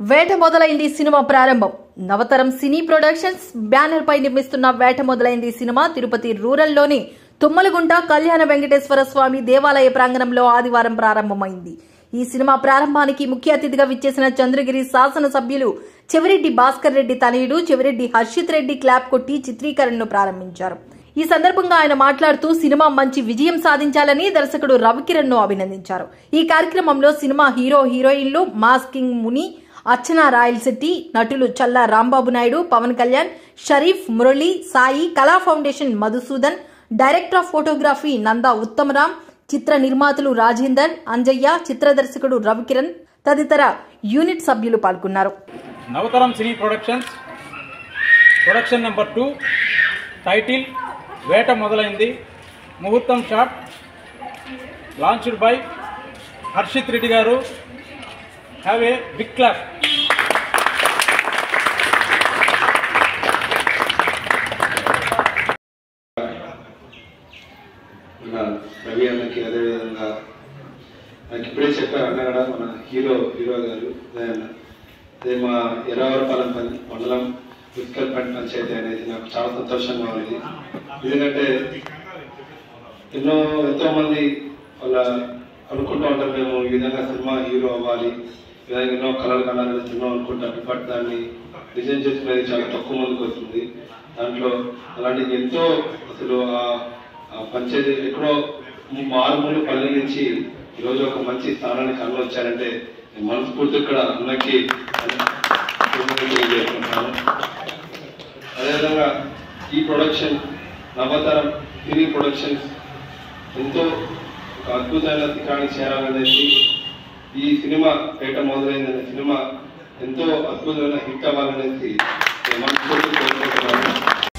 వేట మొదలైంది సినిమా ప్రారంభం. నవతరం సినీ ప్రొడక్షన్స్ బ్యానర్ పై నిర్మిస్తున్న వేట మొదలైంది సినిమా తిరుపతి రూరల్లోని తుమ్మలగుంట కళ్యాణ వెంకటేశ్వర స్వామి దేవాలయ ప్రాంగణంలో ఆదివారం ప్రారంభమైంది. ఈ సినిమా ప్రారంభానికి ముఖ్య అతిథిగా విచ్చేసిన చంద్రగిరి శాసన సభ్యులు చెవిరెడ్డి భాస్కర్ రెడ్డి తనయుడు చెవిరెడ్డి హర్షిత్ రెడ్డి క్లాప్ కొట్టి చిత్రీకరణను ప్రారంభించారు. ఈ సందర్భంగా ఆయన మాట్లాడుతూ సినిమా మంచి విజయం సాధించాలని దర్శకుడు రవికిరణ్ ను అభినందించారు. ఈ కార్యక్రమంలో సినిమా హీరో హీరోయిన్లు మాస్ కింగ్ ముని, అర్చన రాయలశెట్టి, నటులు చల్లా Rambabu Naidu, Pawan Kalyan, Sharif, Murali, Sai, Kala foundation Madhusudan, director of photography Nanda Uttamaram, చిత్ర నిర్మాతలు రాజేందర్, అంజయ్య, చిత్ర దర్శకుడు రవికిరణ్ తదితర యూనిట్ సభ్యులు పాల్గొన్నారు. Navataram cine productions production number 2 title Veta మొదలైంది ముహూర్తం shot launched by Harshith Reddy garu. Have a big clap. Ravi అన్నకి అదేవిధంగా నాకు ఇప్పుడే చెప్పారు అన్న కూడా మన హీరో గారు అదే మా ఎర్రవరపాలెం మండలం ఉత్కల్పేట పంచాయతీ అనేది నాకు చాలా సంతోషంగా ఉంది. ఎందుకంటే ఎంతో మంది వాళ్ళ అనుకుంటూ ఉంటారు, మేము ఈ విధంగా సినిమా హీరో అవ్వాలి, ఈ విధంగా ఎన్నో కళలు కనాలని సినిమా అనుకుంటారు. బట్ దాన్ని డిజైన్ చేసుకునేది చాలా తక్కువ మందికి వస్తుంది. దాంట్లో అలాంటి ఎంతో అసలు పంచాయతీ ఎక్కడో మారుమూల పల్లె నుంచి ఈరోజు ఒక మంచి స్థానానికి అన్న వచ్చారంటే నేను మనస్ఫూర్తి ఇక్కడ అన్నకి చేసుకుంటాను. అదేవిధంగా ఈ ప్రొడక్షన్ నవతరం సినీ ప్రొడక్షన్స్ ఎంతో ఒక అద్భుతమైన శిఖరానికి చేరాలనేసి ఈ సినిమా వేట మొదలైందనే సినిమా ఎంతో అద్భుతమైన హిట్ అవ్వాలనేసి మనస్ఫూర్తి కోరుకుంటున్నాను.